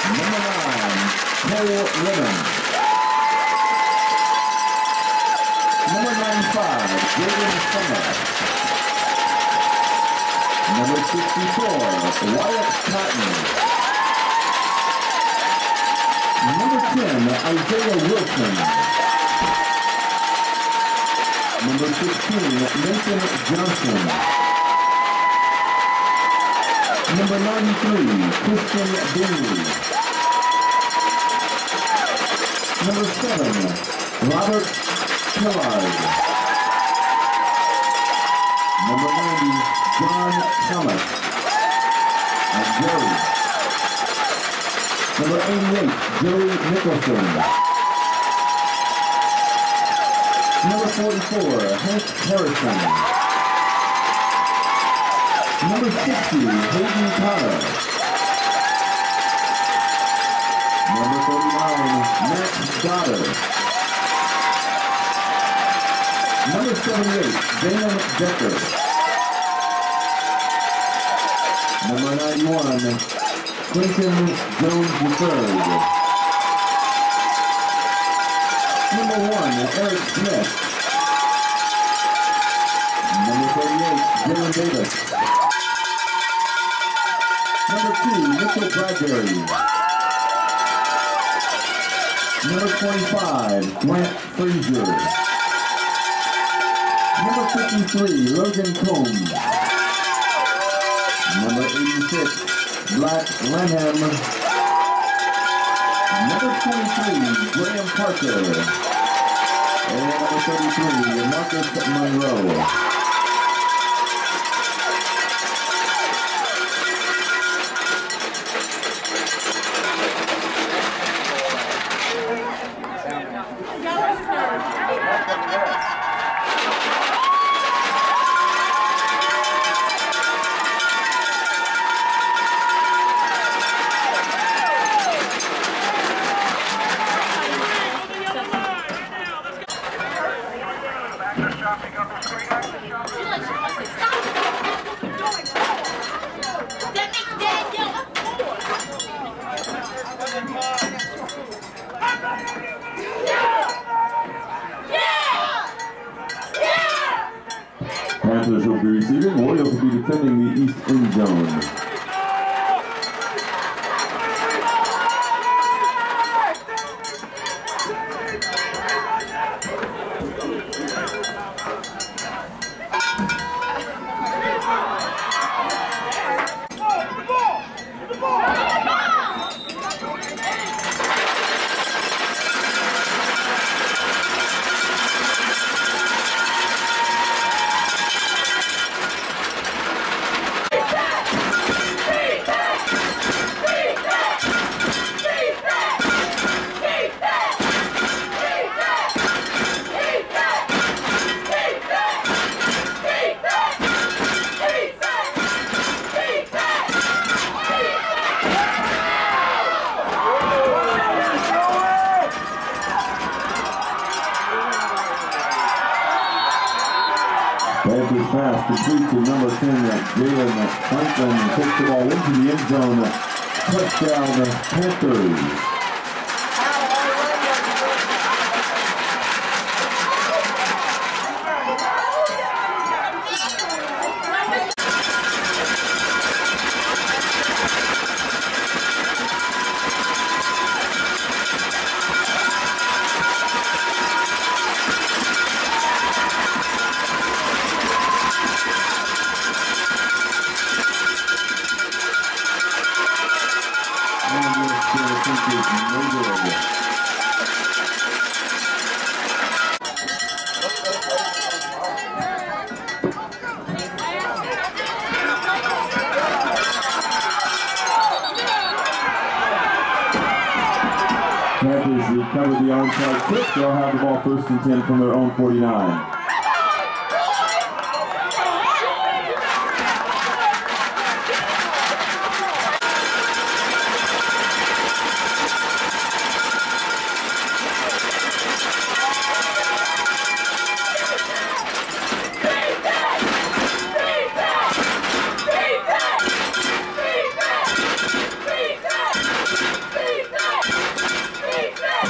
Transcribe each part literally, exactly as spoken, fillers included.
Number nine, Cole Lemon. Number ninety-five, Jaden Summer. Number sixty-four, Wyatt Cotton. Number ten, Isaiah Wilson. Number sixteen, Nathan Johnson. Number ninety-three, Christian Bingley. Number seven, Robert Pillard. Number ninety, John Thomas. And Joey. Number eighty-eight, Joey Nicholson. Number forty-four, Hank Harrison. Number sixty, Hayden Potter. Number thirty-nine, Matt Goddard. Number seventy-eight, Dan Decker. Number ninety-one, Quentin Jones the third. Number one, Eric Smith. Number thirty-eight, Dylan Davis. Number two, Mitchell Bradbury. Number twenty-five, Grant Frazier. Number fifty-three, Logan Combs. Number eighty-six, Black Lanham. Number twenty-three, Graham Parker. And number thirty-three, Marcus Monroe. Panthers will be receiving. Royals will be defending the east end zone. Panthers pass complete to number ten, Jalen Franklin, takes the ball into the end zone. Touchdown, Panthers. Panthers recover the onside kick. They'll have the ball first and ten from their own forty-nine.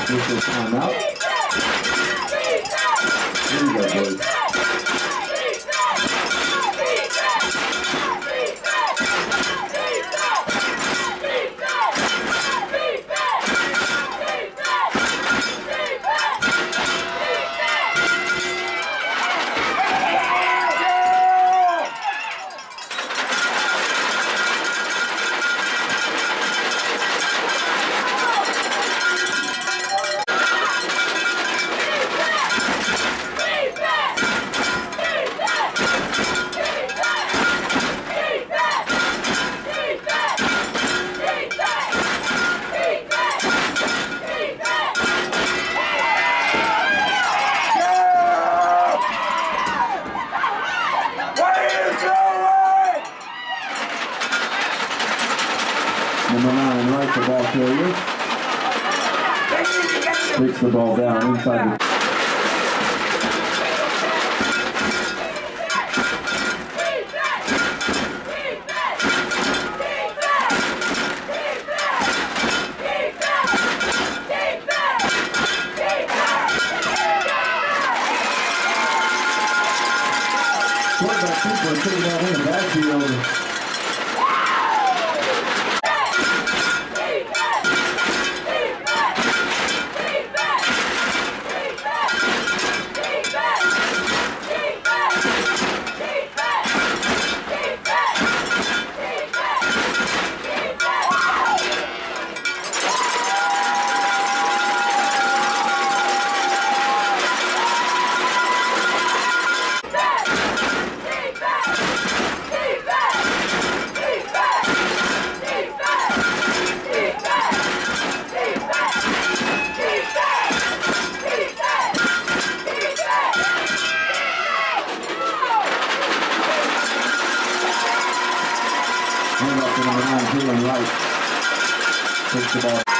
official timeout. Here you go, boys. Number nine, right, the ball carrier. Takes the ball down inside the... Quarterback Cooper sitting down in the backfield. Handoff to number nine, Jalen Wright. Takes the ball.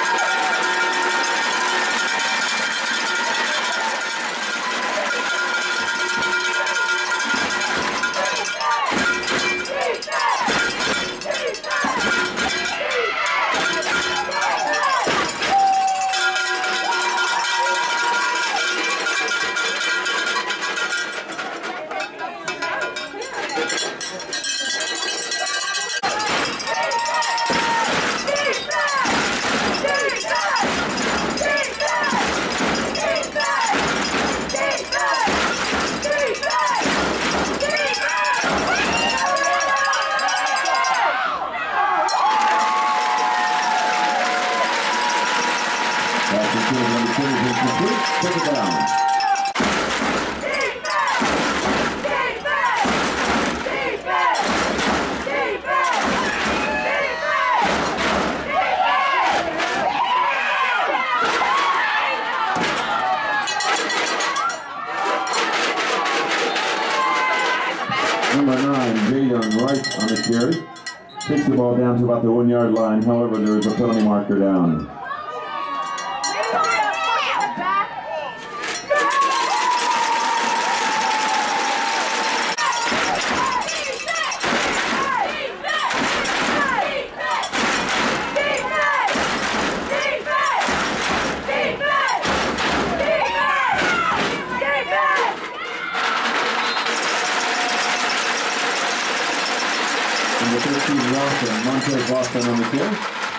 Take it down. Number nine, Jaden Wright on the carry. Takes the ball down to about the one yard line. However, there is a penalty marker down. Number thirteen, Boston, Montez Boston on the carry.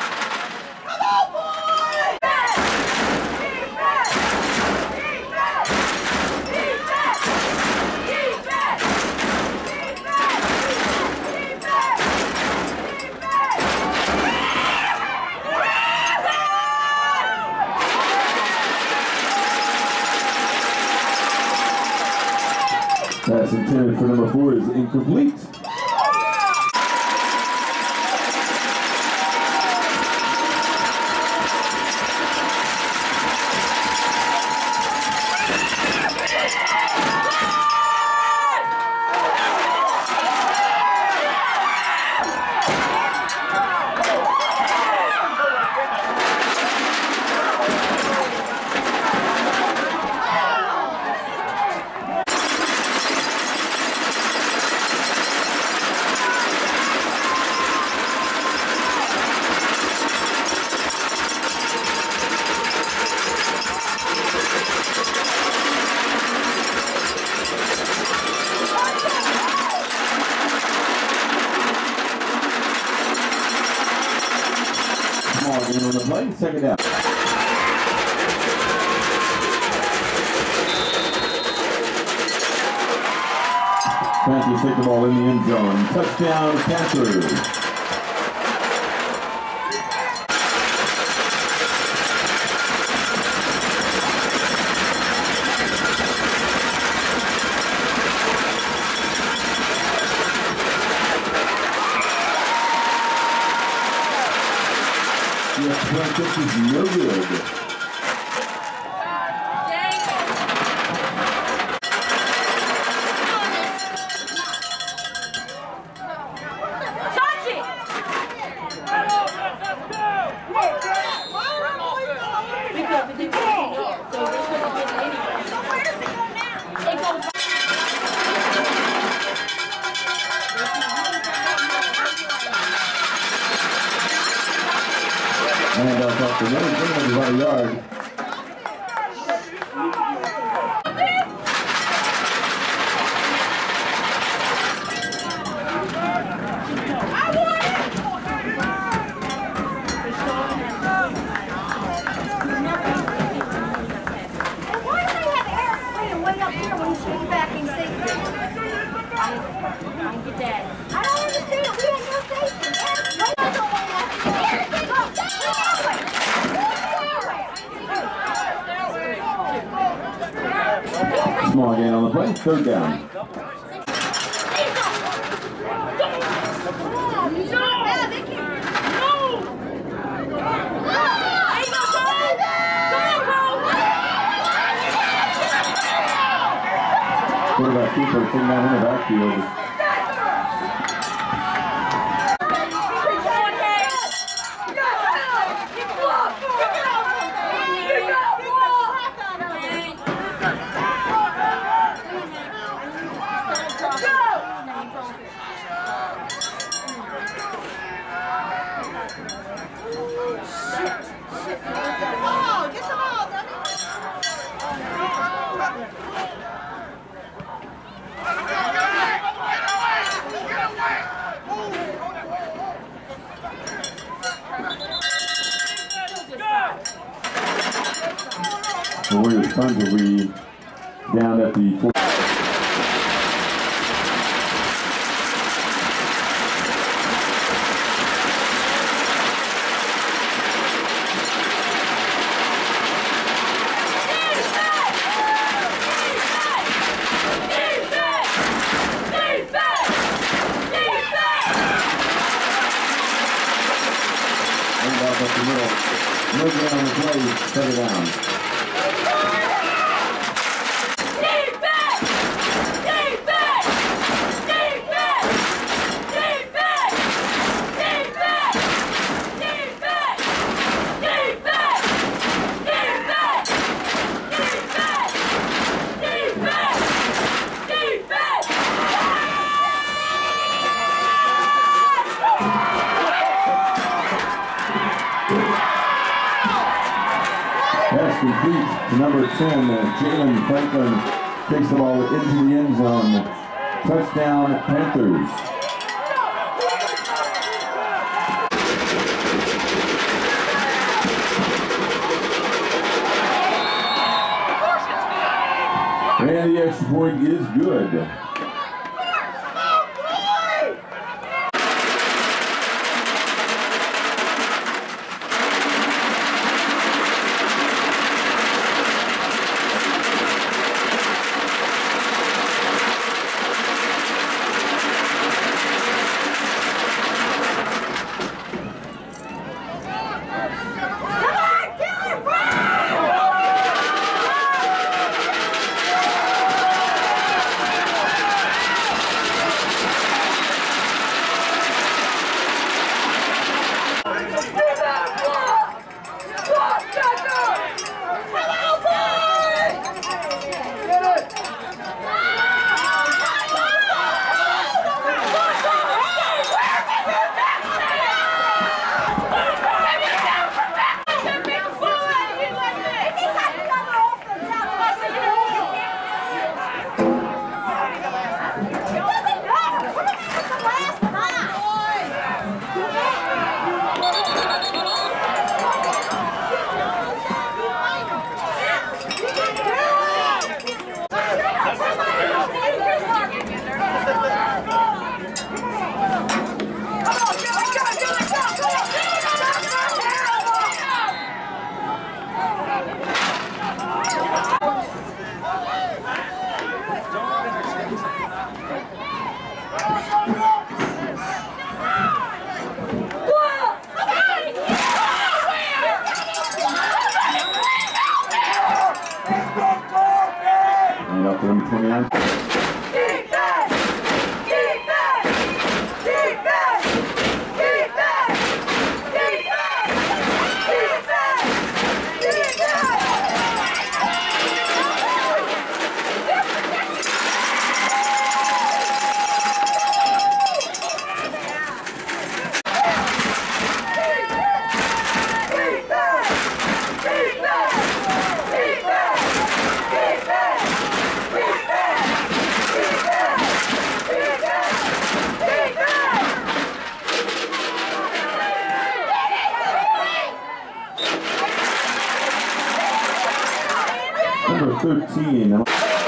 Pass intended for number four is incomplete. Small again on the play, second down. Panthers take the ball in the end zone. Touchdown, Panthers. Yes, this is no good. And off off the middle, it's about a yard. Small gain on the play, third down. Quarterback keeper sitting down in the backfield. The Warriors Suns will be down at the fourth. And off at the middle. No down on the play, set it down. Pass complete to number ten, uh, Jalen Franklin takes the ball into the end zone. Touchdown, Panthers. And the extra point is good. number thirteen.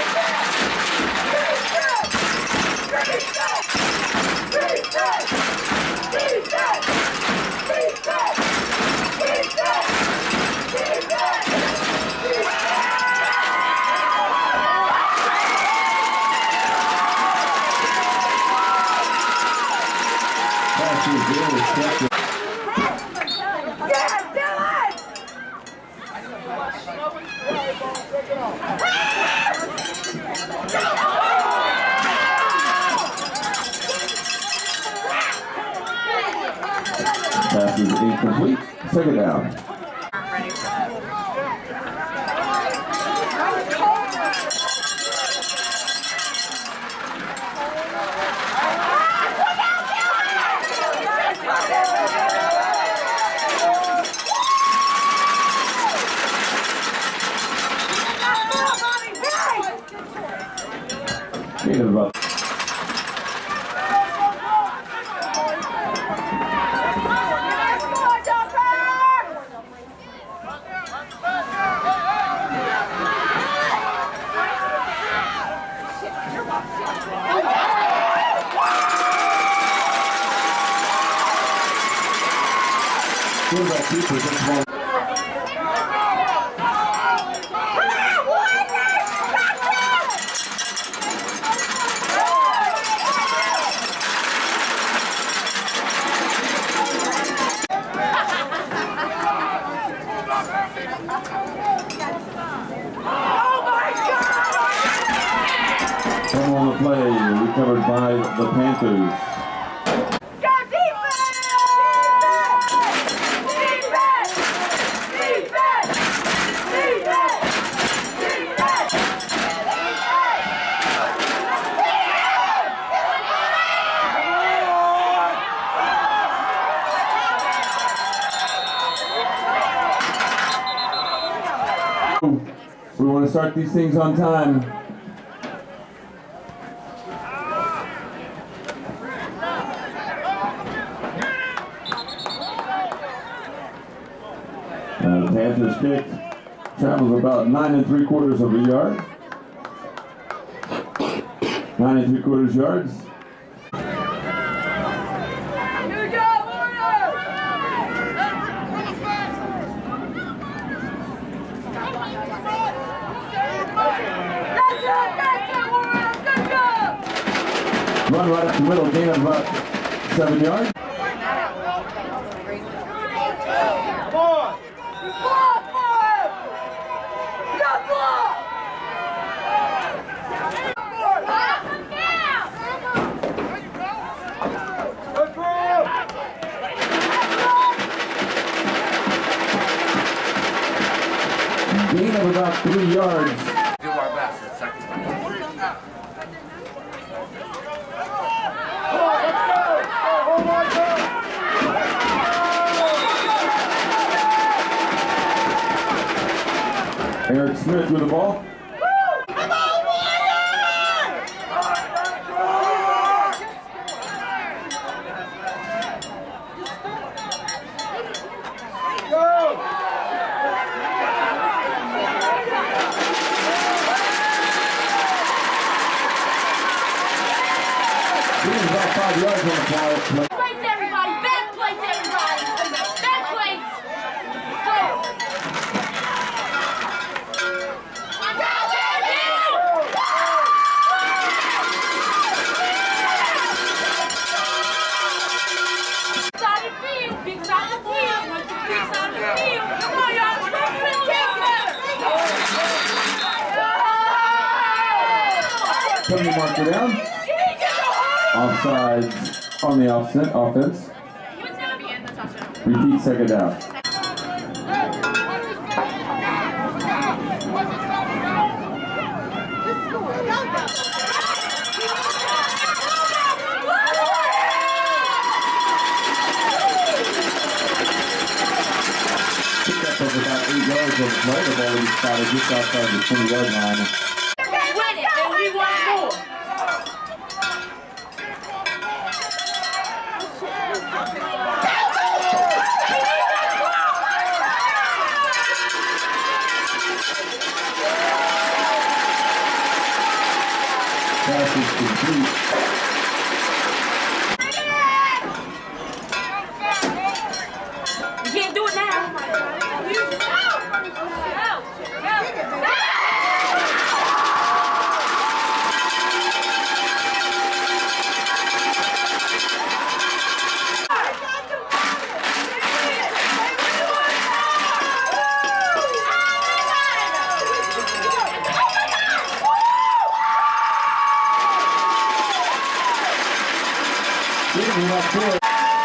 Pass is incomplete. Second down. Gain of about on the play, recovered by the Panthers. We want to start these things on time. Uh, the Panthers kick travels about nine and three quarters of a yard. Nine and three quarters yards. Run right up the middle, gain of about seven yards. Gain of about three yards. Do our best at second time. Eric Smith with the ball. About five yards on the play. Plates, everybody! Back plates, everybody! Back plates! Go! Side of the field! Big side of the field! Went to the big side of the field! Come on, y'all! Penalty marker down. Offsides on the offset offense. Repeat second down. Pick up of about eight yards on the play. The ball will be spotted just outside the twenty yard line. is complete. You can't do it now. Getting up there.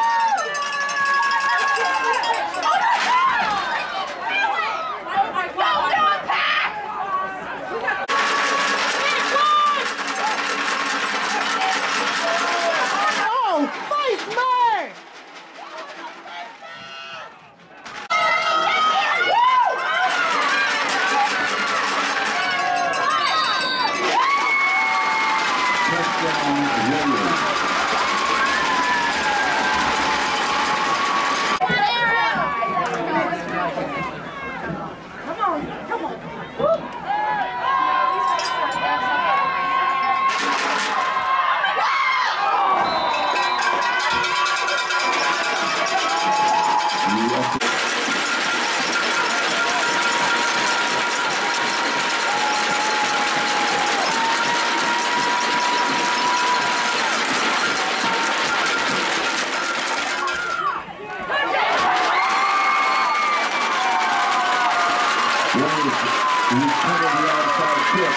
He's covered the outside kick.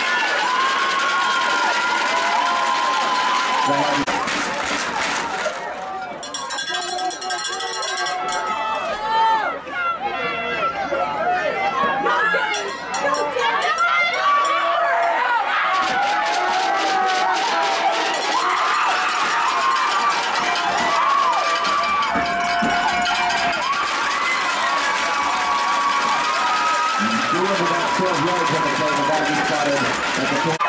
twelve yards on the play, the ball is spotted at the point.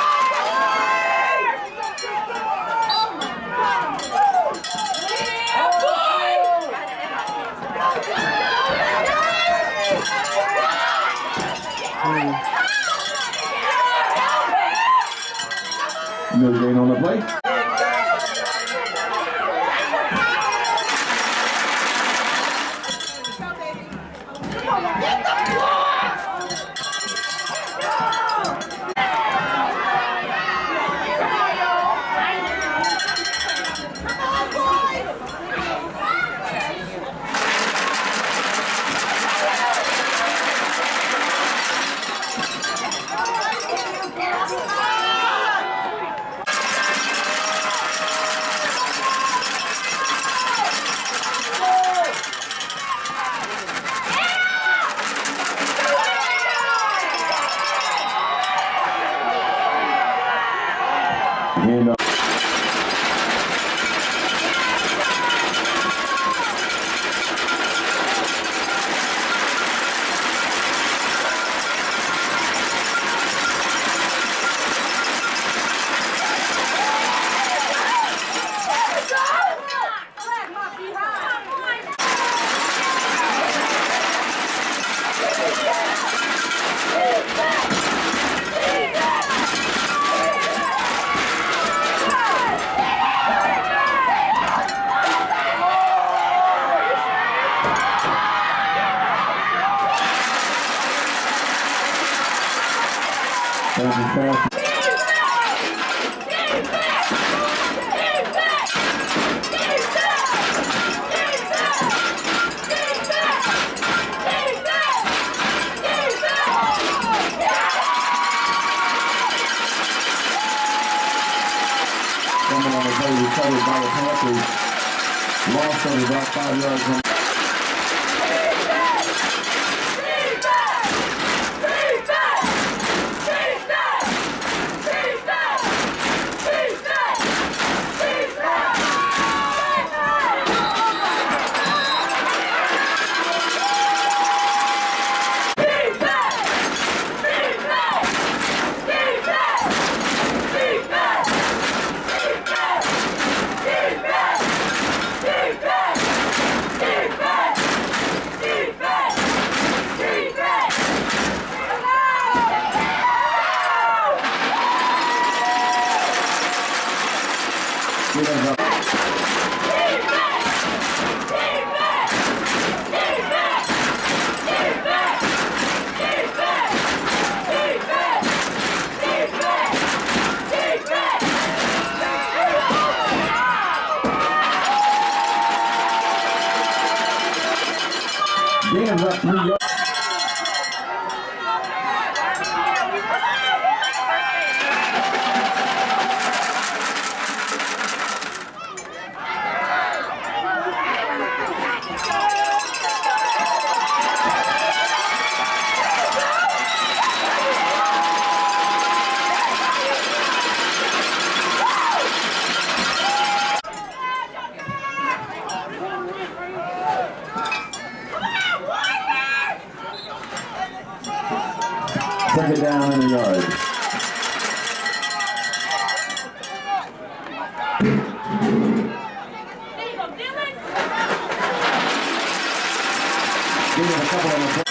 No gain on the play. And, uh, that was fast. Coming on the play, recovered by the Panthers. Lost on about five yards on. Defense! Defense! Defense! Second down in the yard. There you go, Dylan. Give it a couple of them.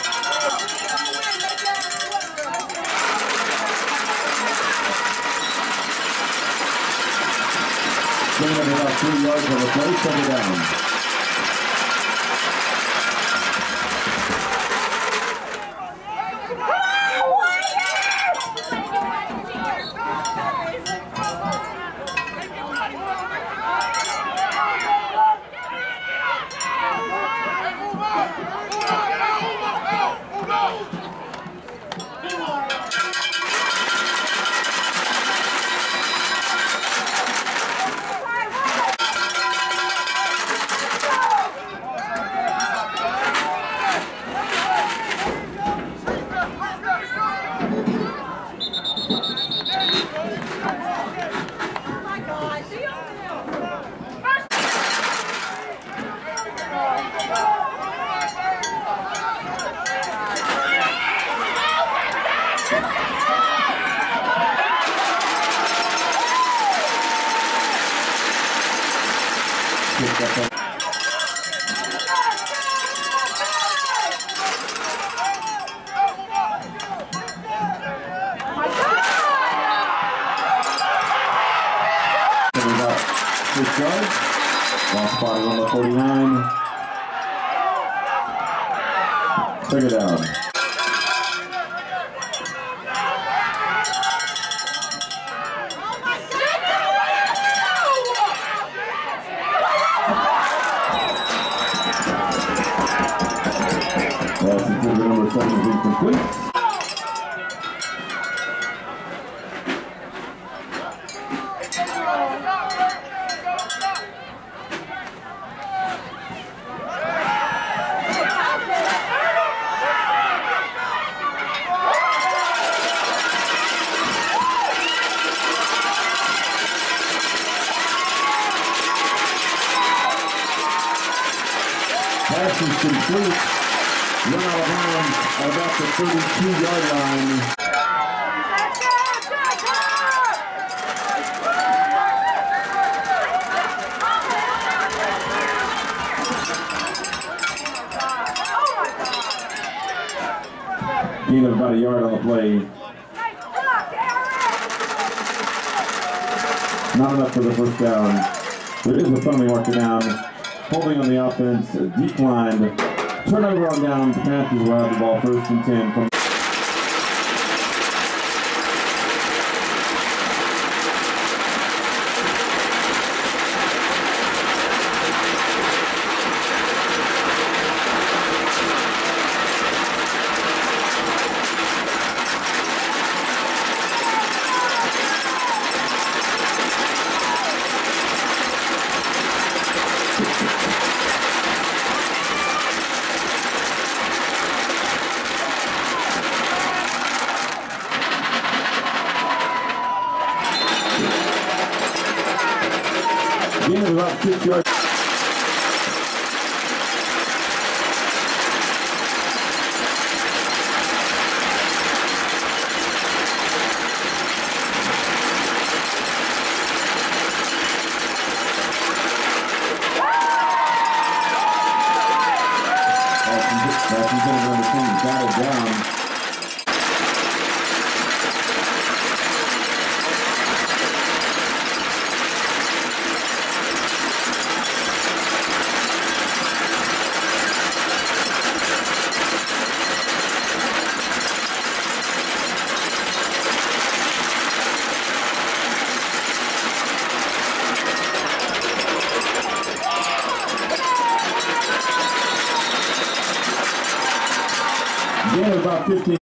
Bring it about three yards on the play, second down. Six yards. Lost spot on the forty-nine. Second down. Pass into the number seven is incomplete. Pass is complete. Run out of bounds at about the thirty-two yard line. Gain of about a yard on the play. Not enough for the first down. There is a penalty marker down. Holding on the offense, declined. Turnover on downs. Panthers will have the ball first and ten from. Gain of about six yards. That's going to run the team battle down. Gain of about fifteen.